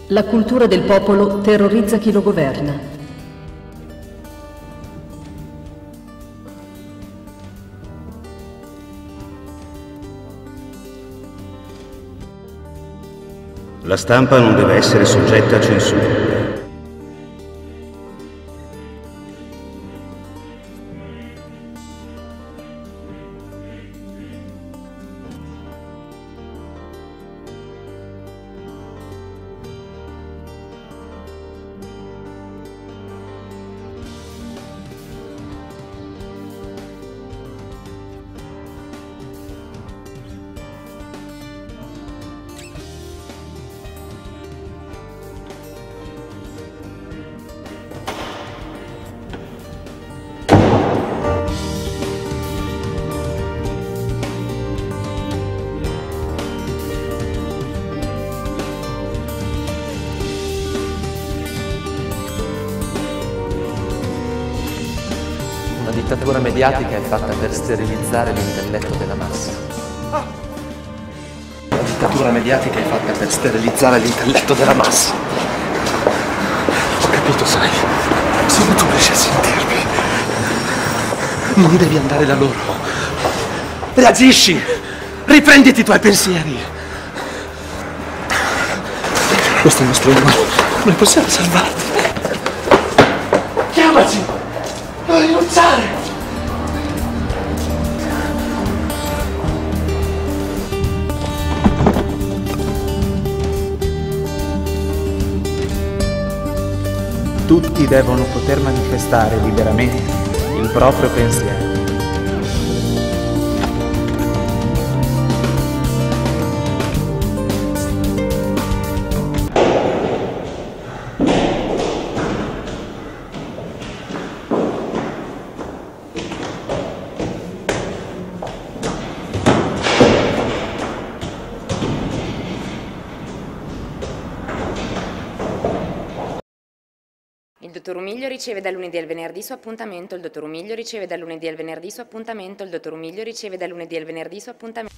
La cultura del popolo terrorizza chi lo governa. La stampa non deve essere soggetta a censura. La dittatura mediatica è fatta per sterilizzare l'intelletto della massa. La dittatura mediatica è fatta per sterilizzare l'intelletto della massa. Ho capito, sai. Solo tu riesci a sentirmi. Non devi andare da loro. Reagisci! Riprenditi i tuoi pensieri! Questo è il nostro lavoro. Noi possiamo salvarti. Chiamaci! Non rinunciare! Tutti devono poter manifestare liberamente il proprio pensiero. Il dottor Umiglio riceve dal lunedì al venerdì suo appuntamento. Il dottor Umiglio riceve dal lunedì al venerdì suo appuntamento. Il dottor Umiglio riceve dal lunedì al venerdì suo appuntamento.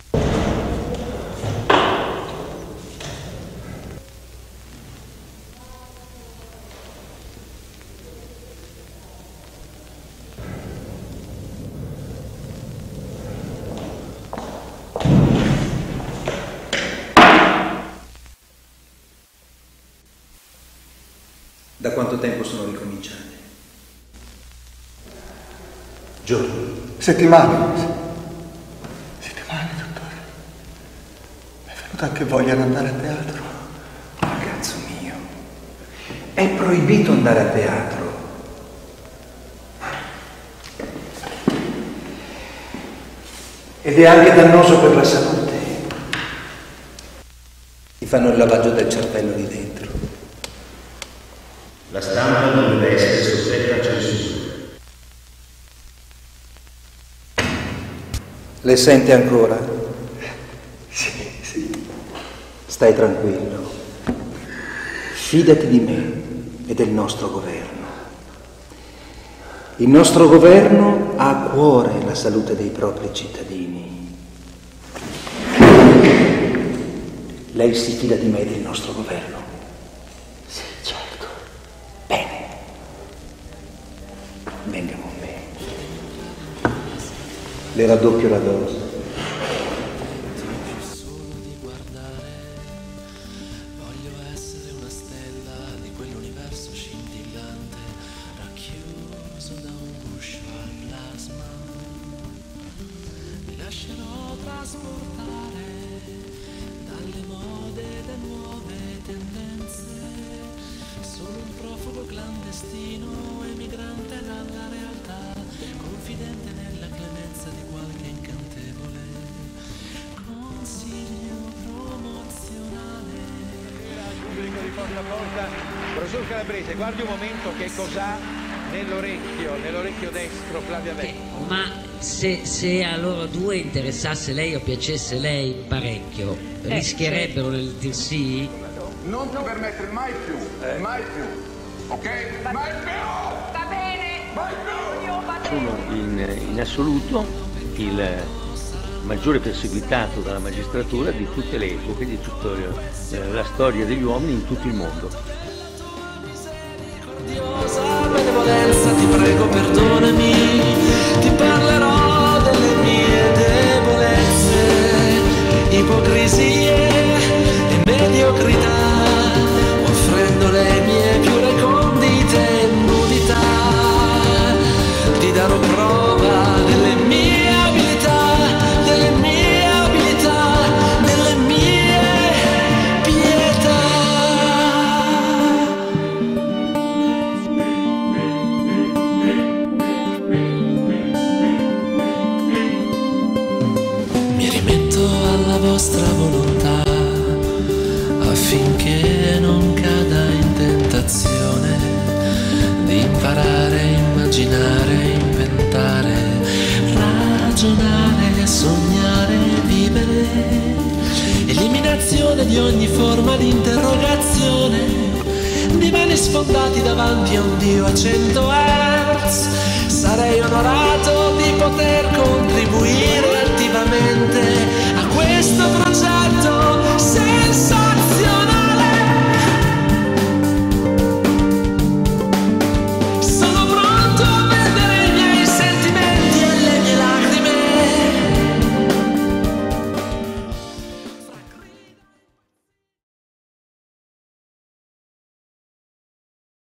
Da quanto tempo sono ricominciati? Giorni? Settimane. Settimane, dottore. Mi è venuta anche voglia di andare a teatro. Ragazzo mio, è proibito andare a teatro. Ed è anche dannoso per la salute. Ti fanno il lavaggio del cervello lì dentro. La stampa non deve essere soggetta a censura. Le sente ancora? Sì. Stai tranquillo. Fidati di me e del nostro governo. Il nostro governo ha a cuore la salute dei propri cittadini. Lei si fida di me e del nostro governo? Sì, certo. Bene. Venga con me. Le raddoppio la dose. Voglio essere una stella di quell'universo scintillante, racchiuso da un guscio al plasma. Mi lascerò trasportare dalle mode, da nuove tendenze. Sono un profugo clandestino, emigrante dalla realtà, confidente nella clemenza di qualche incantevole consiglio promozionale. Pubblico di Porta a Porta, professor Calabrese, guardi un momento che cos'ha nell'orecchio destro Flavia Vecchio. Ma se a loro due interessasse lei o piacesse lei parecchio, rischierebbero nel dir sì? Non ti permettere mai più, ok? Mai più! Va bene! Mai più! Io va bene! Sono in assoluto il maggiore perseguitato dalla magistratura di tutte le epoche, di tutta la storia degli uomini in tutto il mondo. Benevolenza, ti prego perdonami, ti parlerò delle mie debolezze, ipocrisie e mediocrità, offrendo le mie più recondite nudità, ti darò prova delle mie abilità, delle mie abilità, delle mie pietà. Mi rimetto alla vostra volontà affinché non cada in tentazione di imparare, immaginare, inventare, ragionare, sognare, vivere. Eliminazione di ogni forma di interrogazione, divani sfondati davanti a un Dio a 100 Hz. Sarei onorato di poter contribuire attivamente